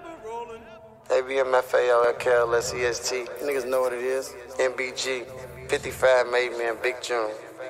ABMFALKLS EST. Niggas know what it is. MBG. 55 made man, Big June.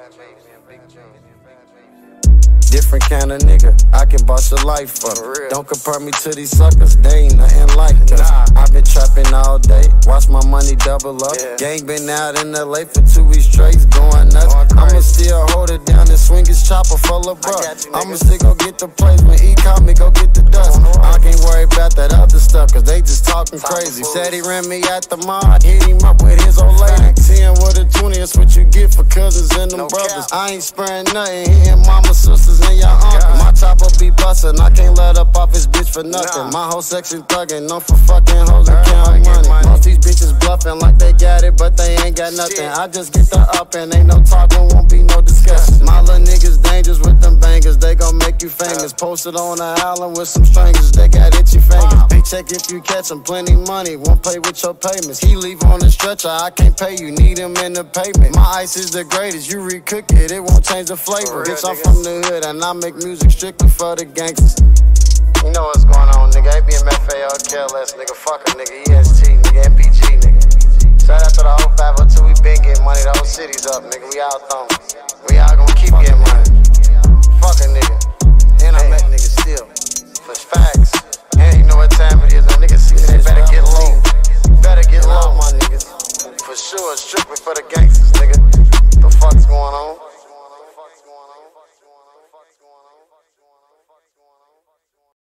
Different kind of nigga, I can boss your life up. Don't compare me to these suckers, they ain't nothing like us. I've been trapping all day, watch my money double up. Gang been out in LA for 2 weeks straight, going nuts. I'ma still hold it down and swing his chopper full of bruh. I'ma still go get the plays when he call me, go get the dust. I can't worry about that other stuff, cause they just talking crazy. Said he ran me at the mall, hit him up with his old lady. 10 with a 20, that's what you get for cousins and them brothers. I ain't sparing nothing, hitting mama, sisters, and y'all uncle. My chopper be bustin', I can't let up off his bitch for nothing. My whole section thuggin', known for fucking hoes and counting money. Most these bitches bluffin' like they got it, but they ain't got nothing. I just get the up and ain't no talking, won't be no discussion. My little niggas dangerous with them bangers, they gon' make you famous. Posted on the island with some strangers, they got itchy fingers. Paycheck if you catch them, plenty money, won't pay with your payments. He leave on the stretcher, I can't pay you, need him in the pavement. My ice is the greatest, you recook it, it won't change the flavor. Bitch, I'm from the hood and I make music strictly for the gangsters. You know what's going on, nigga. ABMFALKLS, nigga. Fuck a nigga. EST, nigga. MPG, nigga. Shout out to the whole 502. We been getting money. The whole city's up, nigga. We out on.